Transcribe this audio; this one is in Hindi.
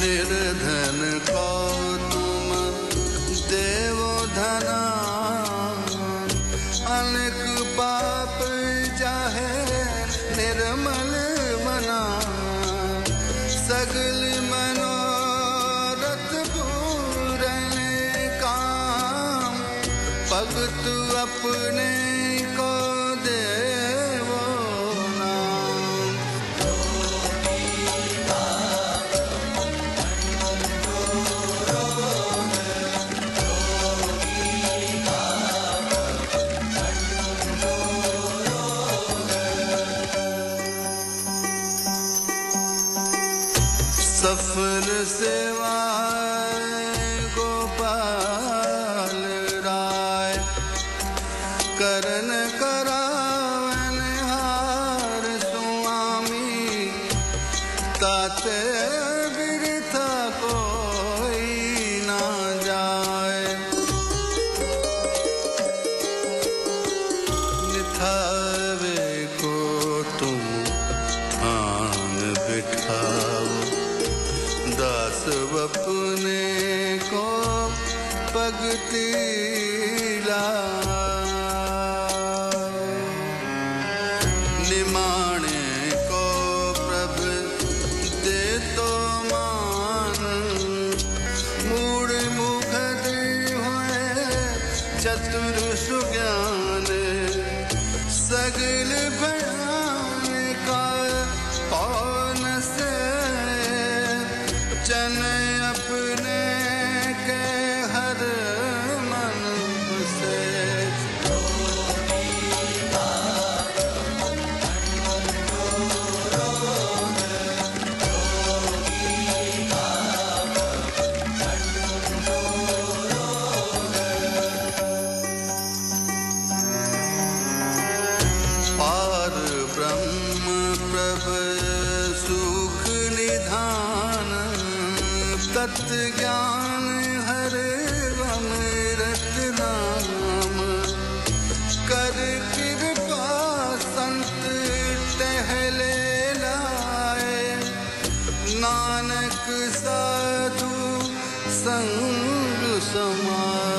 निर्धन को तुम देवो धना, अनेक पाप जाहे निर्मल मना, सगल मनोरथ पूरन काम, भगत अपने को देवो नाम। सफल सेवा गोपाल राय, करन करावन हार स्वामी, ताते बिरथा कोई ना जाए। निथावे को तुम आन बिठाओ, दास अपने को भगति लाओ। निमाणे को प्रभु दे तो मान, मूढ़ मुखद होए चतुर सुज्ञान, सगल भयान का पौन से, जन अपने के हर मन से। पार ब्रह्म प्रभ सुख निधान, तत् ज्ञान हर अमृत नाम, कर कृपा संत टहले लाए, नानक साधु संग समाए।